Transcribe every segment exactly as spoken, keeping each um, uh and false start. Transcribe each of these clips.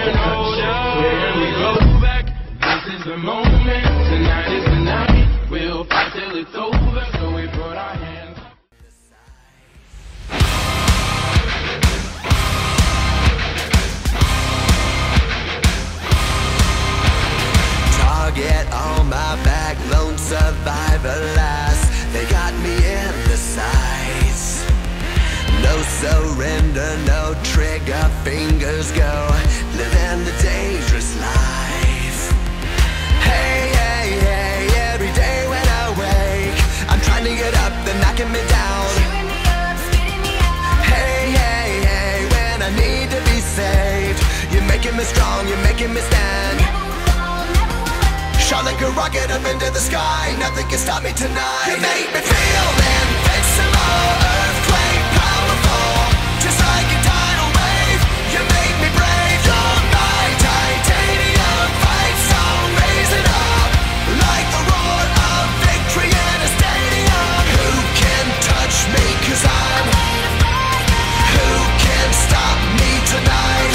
can't hold up. When we go back, this is the moment. Tonight is the night. We'll fight till it's over. So we put our hands. Target on my back, lone survivor last. They got me in the sights. No surrender, no trigger, fingers go. Living the dangerous life. Hey, hey, hey, every day when I wake, I'm trying to get up, they're knocking me down. Hey, hey, hey, when I need to be saved, you're making me strong, you're making me stand. Shot like a rocket up into the sky, nothing can stop me tonight. You make me feel invincible, earthquake powerful, just like a tidal wave. You make me brave, you're my titanium fight song. Raise it up, like the roar of victory in a stadium. Who can touch me, cause I'm who can stop me tonight?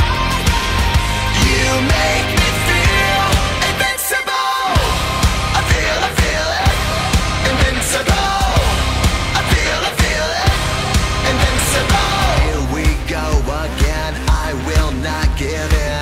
You make me feel invincible. I feel, I feel it, invincible. I feel, I feel it, invincible. Here we go again, I will not give in.